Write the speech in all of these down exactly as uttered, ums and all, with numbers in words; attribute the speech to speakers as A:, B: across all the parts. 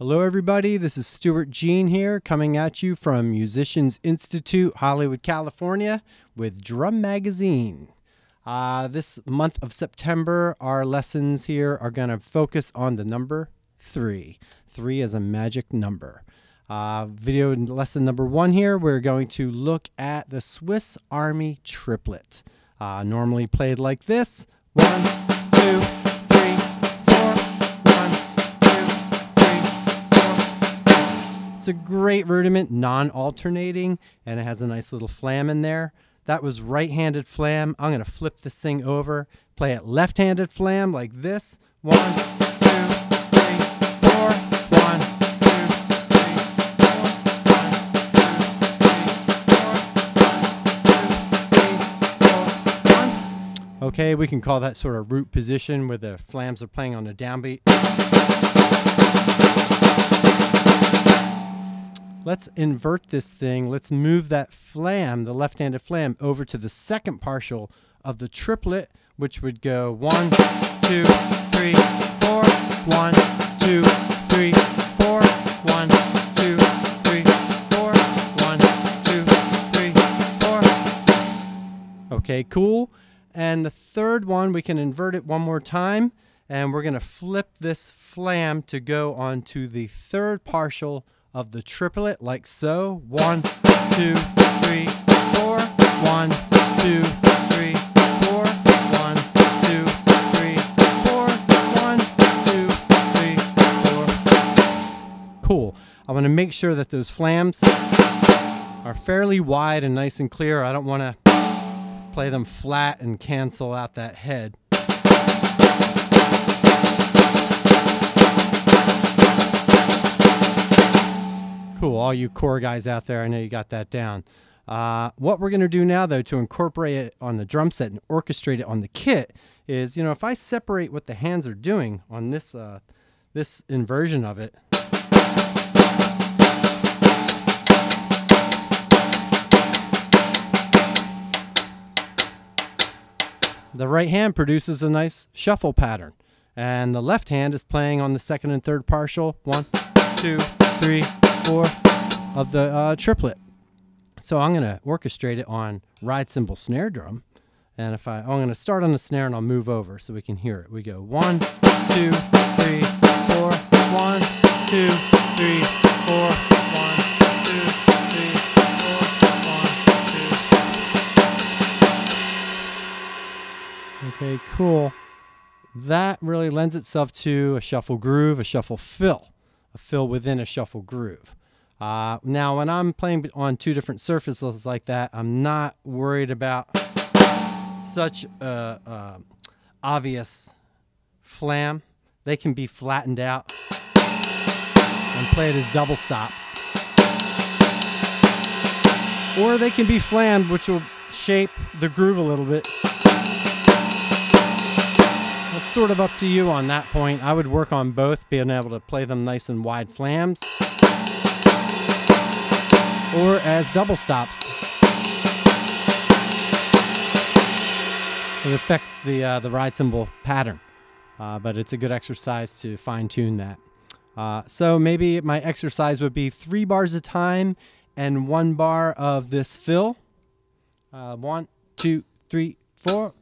A: Hello everybody, this is Stuart Jean here, coming at you from Musicians Institute, Hollywood, California, with Drum Magazine. Uh, this month of September, our lessons here are going to focus on the number three. Three as a magic number. Uh, video lesson number one here, we're going to look at the Swiss Army triplet. Uh, normally played like this. One, two, three, four. One, two, three, four. It's a great rudiment, non-alternating, and it has a nice little flam in there. That was right-handed flam. I'm going to flip this thing over, play it left-handed flam like this. One, two, three, four. One, two, three, four. One, okay, we can call that sort of root position where the flams are playing on the downbeat. Let's invert this thing. Let's move that flam, the left-handed flam, over to the second partial of the triplet, which would go one, two, three, four, one, two, three, four, one, two, three, four, one, two, three, four. Okay, cool. And the third one, we can invert it one more time, and we're going to flip this flam to go onto the third partial of the triplet, like so. One, two, three, four. One, two, three, four. One, two, three, four. One, two, three, four. Cool. I want to make sure that those flams are fairly wide and nice and clear. I don't want to play them flat and cancel out that head. Cool, all you core guys out there, I know you got that down. Uh, what we're going to do now, though, to incorporate it on the drum set and orchestrate it on the kit is, you know, if I separate what the hands are doing on this, uh, this inversion of it, the right hand produces a nice shuffle pattern, and the left hand is playing on the second and third partial. One, two, three, four of the uh, triplet. So I'm going to orchestrate it on ride cymbal snare drum, and if I, I'm going to start on the snare and I'll move over so we can hear it. We go one, two, three, four. One, two, three, four. One, two, three, four. One, two. Okay, cool. That really lends itself to a shuffle groove, a shuffle fill. A fill within a shuffle groove. Uh, now, when I'm playing on two different surfaces like that, I'm not worried about such a, a obvious flam. They can be flattened out and played as double stops. Or they can be flammed, which will shape the groove a little bit. It's sort of up to you on that point. I would work on both, being able to play them nice and wide flams, or as double stops. It affects the uh, the ride cymbal pattern, uh, but it's a good exercise to fine tune that. Uh, so maybe my exercise would be three bars a time and one bar of this fill. Uh, one, two, three, four.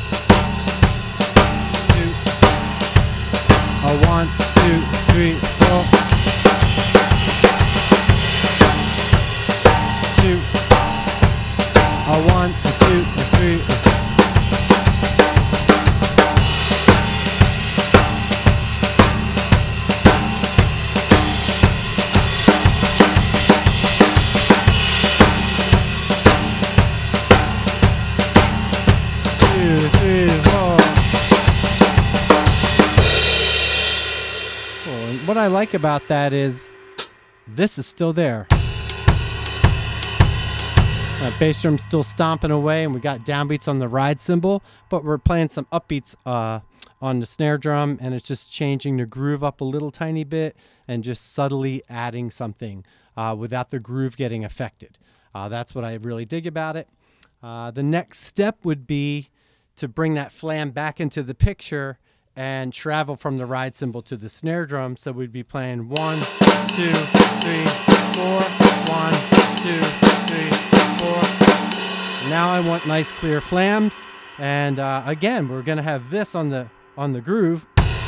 A: A one, two, three, four. Two. A one, a two, a three. Two, three, four. What I like about that is this is still there. Uh, bass drum's still stomping away, and we got downbeats on the ride cymbal, but we're playing some upbeats uh, on the snare drum, and it's just changing the groove up a little tiny bit and just subtly adding something uh, without the groove getting affected. Uh, that's what I really dig about it. Uh, the next step would be to bring that flam back into the picture and travel from the ride cymbal to the snare drum. So we'd be playing one, two, three, four, one, two, three, four. Now I want nice clear flams, and uh, again we're gonna have this on the on the groove.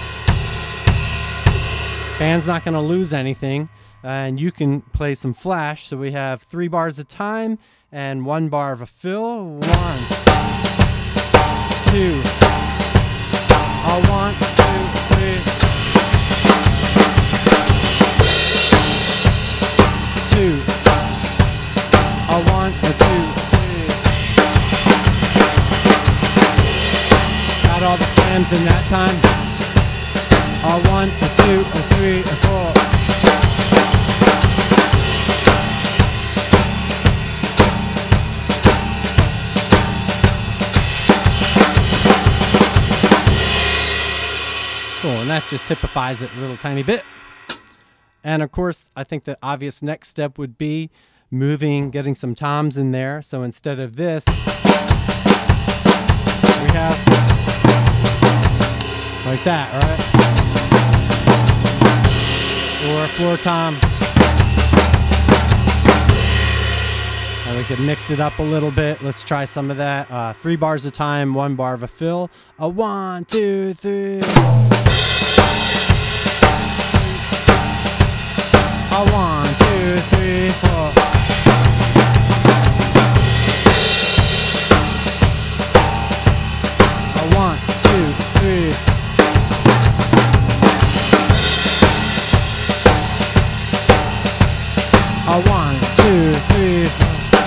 A: Band's not gonna lose anything, and you can play some flash. So we have three bars of time and one bar of a fill. One, two. A one, two, three. Two. A one, a two, three. Got all the flams in that time. A one, a two, a three, a four. Cool, and that just hippifies it a little tiny bit. And of course, I think the obvious next step would be moving, getting some toms in there. So instead of this, we have like that, right? Or a floor tom. And we could mix it up a little bit. Let's try some of that. Uh, three bars of time, one bar of a fill. A one, two, three. A one, two, three, four. A one, two, three. A one, two, three, four.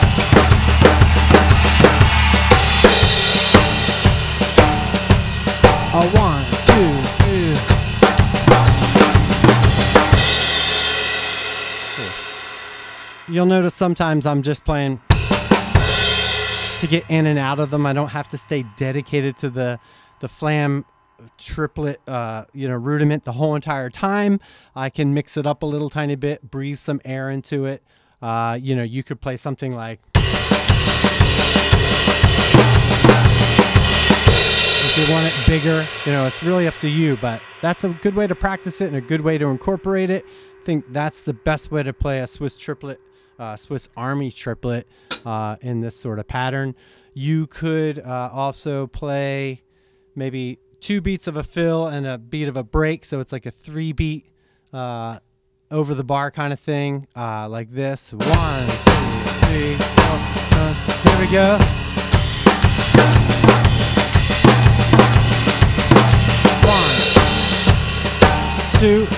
A: A one, two, three. Cool. You'll notice sometimes I'm just playing to get in and out of them. I don't have to stay dedicated to the the flam triplet, uh, you know, rudiment the whole entire time. I can mix it up a little tiny bit, breathe some air into it. Uh, you know, you could play something like. If you want it bigger, you know, it's really up to you, but that's a good way to practice it and a good way to incorporate it. I think that's the best way to play a Swiss triplet, uh, Swiss Army triplet uh, in this sort of pattern. You could uh, also play maybe two beats of a fill and a beat of a break, so it's like a three beat uh, over the bar kind of thing, uh, like this. One, two, three, four, uh, here we go. One, two.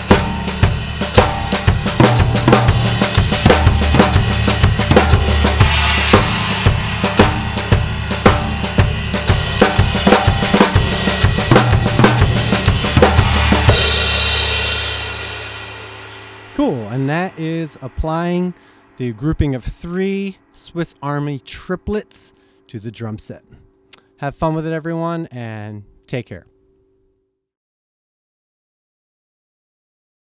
A: Cool, and that is applying the grouping of three Swiss Army triplets to the drum set. Have fun with it, everyone, and take care.